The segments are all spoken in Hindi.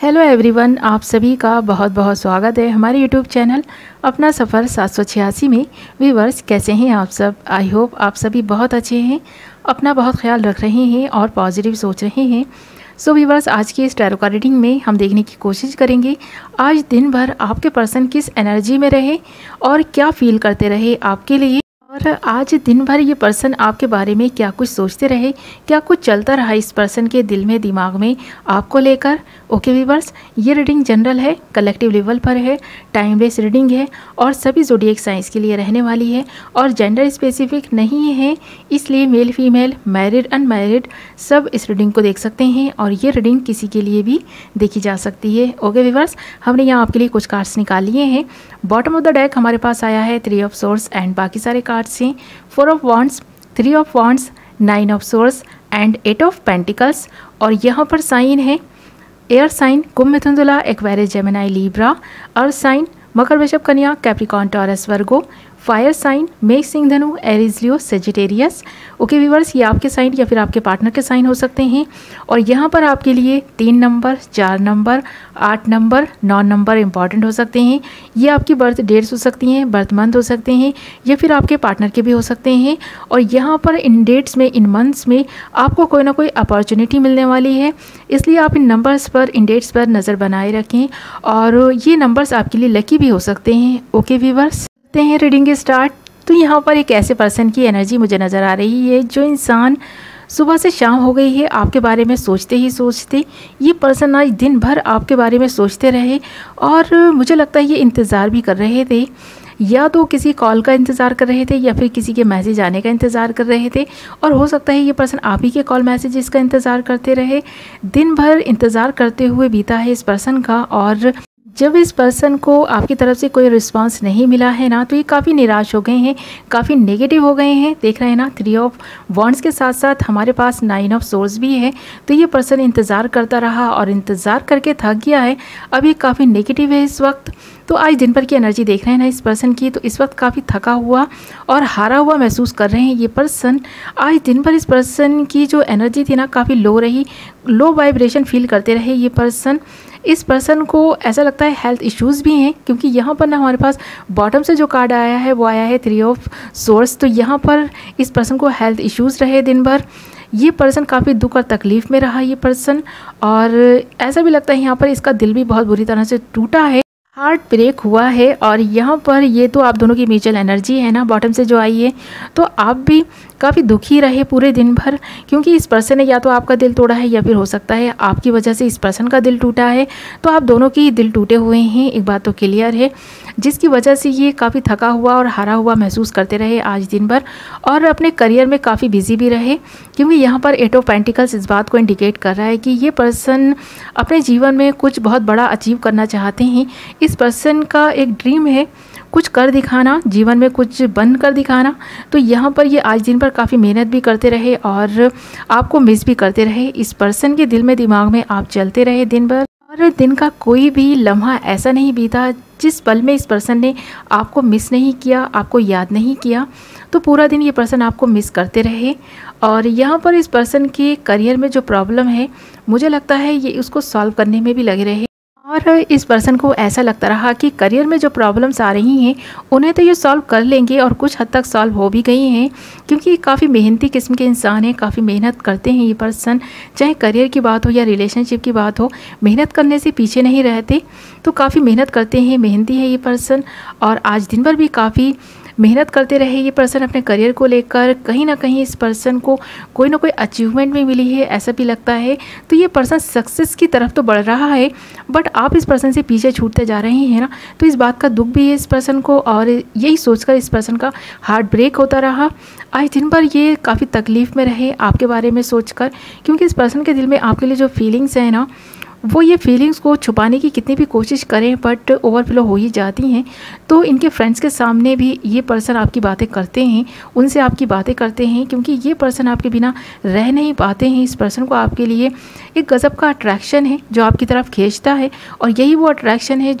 हेलो एवरीवन, आप सभी का बहुत बहुत स्वागत है हमारे यूट्यूब चैनल अपना सफ़र 786 में। व्यूअर्स, कैसे हैं आप सब? आई होप आप सभी बहुत अच्छे हैं, अपना बहुत ख्याल रख रहे हैं और पॉजिटिव सोच रहे हैं। सो व्यूअर्स, आज की इस टैरो कार्ड रीडिंग में हम देखने की कोशिश करेंगे आज दिन भर आपके पर्सन किस एनर्जी में रहे और क्या फील करते रहे आपके लिए, और आज दिन भर ये पर्सन आपके बारे में क्या कुछ सोचते रहे, क्या कुछ चलता रहा इस पर्सन के दिल में दिमाग में आपको लेकर। ओके व्यूअर्स, ये रीडिंग जनरल है, कलेक्टिव लेवल पर है, टाइमलेस रीडिंग है और सभी ज़ोडिएक साइंस के लिए रहने वाली है और जेंडर स्पेसिफिक नहीं है, इसलिए मेल फीमेल मैरिड अनमैरिड सब इस रीडिंग को देख सकते हैं और ये रीडिंग किसी के लिए भी देखी जा सकती है। ओके व्यूअर्स, हमने यहाँ आपके लिए कुछ कार्ड्स निकाल लिए हैं। बॉटम ऑफ द डेक हमारे पास आया है 3 ऑफ सोर्स एंड बाकी सारे कार्ड्स हैं 4 of wands, 3 of wands, 9 of swords and 8 of pentacles. और यहाँ पर साइन है air sign Kumbh Mithun Tula Aquarius Gemini Libra, earth sign Makar Vrishabh Kanya Capricorn Taurus Virgo, fire sign Mesh Singh Dhanu Aries Leo Sagittarius. Okay viewers, ये आपके साइन या फिर आपके पार्टनर के साइन हो सकते हैं और यहाँ पर आपके लिए 3 number, 4 number, 8 number, 9 number important हो सकते हैं। ये आपकी बर्थ डेट्स हो सकती हैं, बर्थ मंथ हो सकते हैं या फिर आपके पार्टनर के भी हो सकते हैं। और यहाँ पर इन डेट्स में, इन मंथ्स में आपको कोई ना कोई अपॉर्चुनिटी मिलने वाली है, इसलिए आप इन नंबर्स पर, इन डेट्स पर नज़र बनाए रखें और ये नंबर्स आपके लिए लकी भी हो सकते हैं। ओके व्यूअर्स, हैं रीडिंग के स्टार्ट। तो यहाँ पर एक ऐसे पर्सन की एनर्जी मुझे नज़र आ रही है जो इंसान सुबह से शाम हो गई है आपके बारे में सोचते ही सोचते, ये पर्सन आज दिन भर आपके बारे में सोचते रहे और मुझे लगता है ये इंतज़ार भी कर रहे थे, या तो किसी कॉल का इंतज़ार कर रहे थे या फिर किसी के मैसेज आने का इंतज़ार कर रहे थे और हो सकता है ये पर्सन आप ही के कॉल मैसेजेस का इंतज़ार करते रहे। दिन भर इंतज़ार करते हुए बीता है इस पर्सन का और जब इस पर्सन को आपकी तरफ से कोई रिस्पांस नहीं मिला है ना, तो ये काफ़ी निराश हो गए हैं, काफ़ी नेगेटिव हो गए हैं। देख रहे हैं ना, 3 ऑफ वॉन्ड्स के साथ साथ हमारे पास 9 ऑफ सोर्स भी है। तो ये पर्सन इंतज़ार करता रहा और इंतज़ार करके थक गया है, अभी काफ़ी नेगेटिव है इस वक्त। तो आज दिन भर की एनर्जी देख रहे हैं ना इस पर्सन की, तो इस वक्त काफ़ी थका हुआ और हारा हुआ महसूस कर रहे हैं ये पर्सन। आज दिन भर इस पर्सन की जो एनर्जी थी ना, काफ़ी लो रही, लो वाइब्रेशन फील करते रहे ये पर्सन। इस पर्सन को ऐसा लगता है हेल्थ इश्यूज़ भी हैं, क्योंकि यहाँ पर ना हमारे पास बॉटम से जो कार्ड आया है वो आया है 3 ऑफ सोर्स। तो यहाँ पर इस पर्सन को हेल्थ इश्यूज़ रहे दिन भर, ये पर्सन काफ़ी दुख और तकलीफ़ में रहा ये पर्सन, और ऐसा भी लगता है यहाँ पर इसका दिल भी बहुत बुरी तरह से टूटा है, हार्ट ब्रेक हुआ है। और यहाँ पर ये तो आप दोनों की म्यूचुअल एनर्जी है ना, बॉटम से जो आई है, तो आप भी काफ़ी दुखी रहे पूरे दिन भर, क्योंकि इस पर्सन ने या तो आपका दिल तोड़ा है या फिर हो सकता है आपकी वजह से इस पर्सन का दिल टूटा है। तो आप दोनों की दिल टूटे हुए हैं, एक बात तो क्लियर है, जिसकी वजह से ये काफ़ी थका हुआ और हारा हुआ महसूस करते रहे आज दिन भर और अपने करियर में काफ़ी बिजी भी रहे, क्योंकि यहाँ पर 8 ऑफ पेंटिकल्स इस बात को इंडिकेट कर रहा है कि ये पर्सन अपने जीवन में कुछ बहुत बड़ा अचीव करना चाहते हैं। इस पर्सन का एक ड्रीम है कुछ कर दिखाना, जीवन में कुछ बन कर दिखाना। तो यहाँ पर ये आज दिन पर काफ़ी मेहनत भी करते रहे और आपको मिस भी करते रहे। इस पर्सन के दिल में दिमाग में आप चलते रहे दिन भर और दिन का कोई भी लम्हा ऐसा नहीं बीता जिस पल में इस पर्सन ने आपको मिस नहीं किया, आपको याद नहीं किया। तो पूरा दिन ये पर्सन आपको मिस करते रहे और यहाँ पर इस पर्सन के करियर में जो प्रॉब्लम है, मुझे लगता है ये उसको सॉल्व करने में भी लगे रहे और इस पर्सन को ऐसा लगता रहा कि करियर में जो प्रॉब्लम्स आ रही हैं उन्हें तो ये सॉल्व कर लेंगे और कुछ हद तक सॉल्व हो भी गई हैं, क्योंकि काफ़ी मेहनती किस्म के इंसान हैं, काफ़ी मेहनत करते हैं ये पर्सन, चाहे करियर की बात हो या रिलेशनशिप की बात हो, मेहनत करने से पीछे नहीं रहते। तो काफ़ी मेहनत करते हैं, मेहनती है ये पर्सन और आज दिन भर भी काफ़ी मेहनत करते रहे ये पर्सन अपने करियर को लेकर। कहीं ना कहीं इस पर्सन को कोई ना कोई अचीवमेंट भी मिली है, ऐसा भी लगता है। तो ये पर्सन सक्सेस की तरफ तो बढ़ रहा है, बट आप इस पर्सन से पीछे छूटते जा रहे हैं ना, तो इस बात का दुख भी है इस पर्सन को और यही सोचकर इस पर्सन का हार्ट ब्रेक होता रहा। आज दिन भर ये काफ़ी तकलीफ़ में रहे आपके बारे में सोचकर, क्योंकि इस पर्सन के दिल में आपके लिए जो फीलिंग्स हैं ना, वो ये फीलिंग्स को छुपाने की कितनी भी कोशिश करें बट ओवरफ्लो हो ही जाती हैं। तो इनके फ्रेंड्स के सामने भी ये पर्सन आपकी बातें करते हैं, उनसे आपकी बातें करते हैं, क्योंकि ये पर्सन आपके बिना रह नहीं पाते हैं। इस पर्सन को आपके लिए एक गज़ब का अट्रैक्शन है जो आपकी तरफ खींचता है और यही वो अट्रैक्शन है जो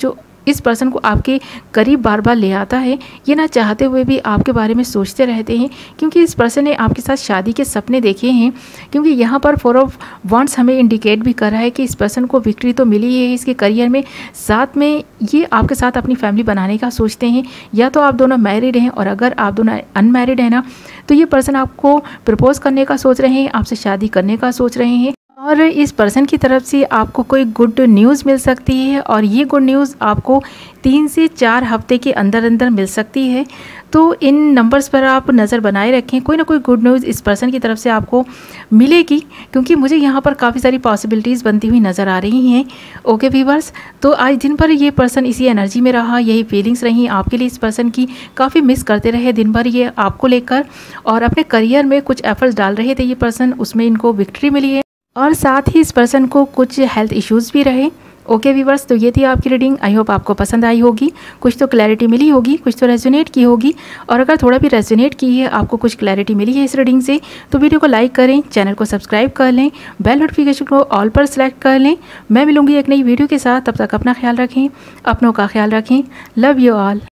इस पर्सन को आपके करीब बार बार ले आता है। ये ना चाहते हुए भी आपके बारे में सोचते रहते हैं, क्योंकि इस पर्सन ने आपके साथ शादी के सपने देखे हैं। क्योंकि यहाँ पर 4 ऑफ वांड्स हमें इंडिकेट भी कर रहा है कि इस पर्सन को विक्ट्री तो मिली है इसके करियर में, साथ में ये आपके साथ अपनी फैमिली बनाने का सोचते हैं। या तो आप दोनों मैरिड हैं, और अगर आप दोनों अनमैरिड हैं ना, तो ये पर्सन आपको प्रपोज करने का सोच रहे हैं, आपसे शादी करने का सोच रहे हैं। और इस पर्सन की तरफ से आपको कोई गुड न्यूज़ मिल सकती है, और ये गुड न्यूज़ आपको 3 से 4 हफ्ते के अंदर अंदर मिल सकती है। तो इन नंबर्स पर आप नज़र बनाए रखें, कोई ना कोई गुड न्यूज़ इस पर्सन की तरफ से आपको मिलेगी, क्योंकि मुझे यहाँ पर काफ़ी सारी पॉसिबिलिटीज़ बनती हुई नज़र आ रही हैं। ओके व्यूअर्स, तो आज दिन भर ये पर्सन इसी एनर्जी में रहा, यही फीलिंग्स रही आपके लिए इस पर्सन की, काफ़ी मिस करते रहे दिन भर ये आपको लेकर, और अपने करियर में कुछ एफर्ट्स डाल रहे थे ये पर्सन, उसमें इनको विक्ट्री मिली है, और साथ ही इस पर्सन को कुछ हेल्थ इश्यूज़ भी रहे। ओके व्यूअर्स, तो ये थी आपकी रीडिंग। आई होप आपको पसंद आई होगी, कुछ तो क्लैरिटी मिली होगी, कुछ तो रेजोनेट की होगी। और अगर थोड़ा भी रेजोनेट की है, आपको कुछ क्लैरिटी मिली है इस रीडिंग से, तो वीडियो को लाइक करें, चैनल को सब्सक्राइब कर लें, बेल नोटिफिकेशन को ऑल पर सेलेक्ट कर लें। मैं मिलूंगी एक नई वीडियो के साथ, तब तक अपना ख्याल रखें, अपनों का ख्याल रखें। Love you all.